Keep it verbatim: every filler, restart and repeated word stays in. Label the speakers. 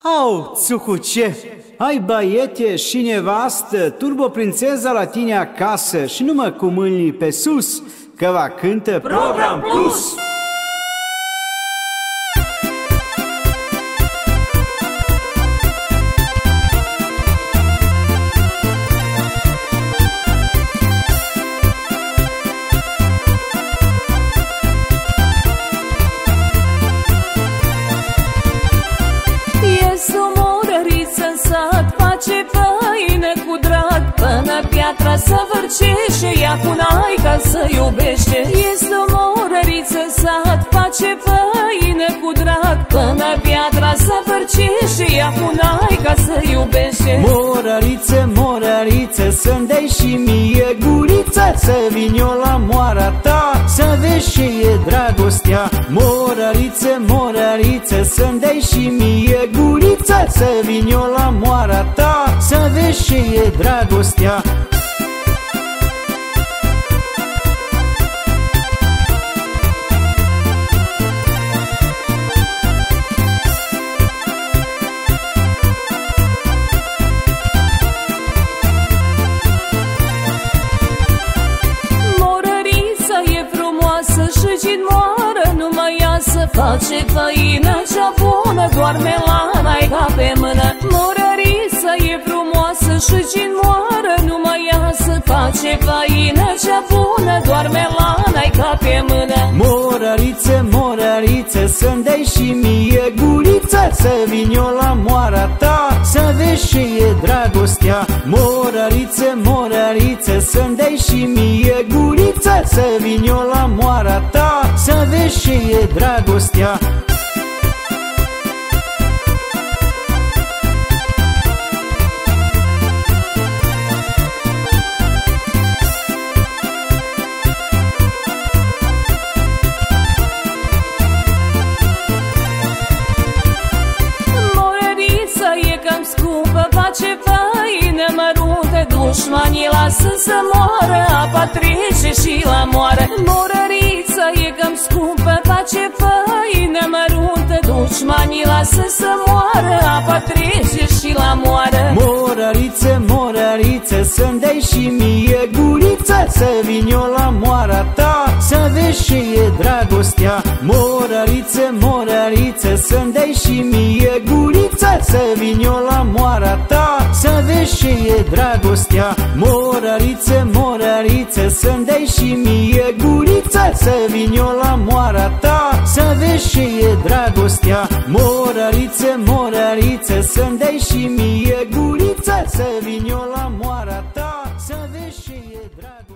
Speaker 1: Au, țucuce, ai baiete și nevastă, turboprințeza la tine acasă și numai cu mâinile pe sus, că va cântă
Speaker 2: Program Plus!
Speaker 3: Piatra să vârcește, ea cu naica să iubește. Este o morăriță sat, face făină cu drag. Până piatra să vârcește, ea cu naica să iubește.
Speaker 1: Morăriță, morăriță, să-mi dai și mie guriță, să vin eu la moara ta, să vezi ce e dragostea. Morăriță, morăriță, să-mi dai și mie guriță, să vin eu la moara ta, să vezi ce e dragostea.
Speaker 3: Face făină cea bună, doarme la naica pe mână. Morărița e frumoasă și cine moară nu mai iasă. Face făină cea bună, doarme la naica pe mână.
Speaker 1: Morăriță, morăriță, să-mi dai și mie guriță, să vin eu la moara ta, să vezi ce e dragostea. Morăriță, morăriță, să-mi dai și mie guriță, să vin eu la moara ta, să vezi ce e dragostea.
Speaker 3: Face făină măruntă, dușmanii lasă să moară, apa trece și la moară. Morărița e cam scumpă, face făină măruntă, dușmanii lasă să moară, apa trece și la moară.
Speaker 1: Morăriță, morăriță, să-mi dai și mie guriță, să vin eu la moara ta, să vezi ce e dragostea. Morăriță, morăriță, să-mi dai și mie guriță, să vin eu la moara ta, să vezi ce e dragostea. Morăriță, morăriță, să-mi dai și mie guriță, să vin eu la moara ta, să vezi ce e dragostea. Morăriță, morăriță, să-mi dai și mie guriță, să vin eu la moara ta, să vezi ce e dragostea.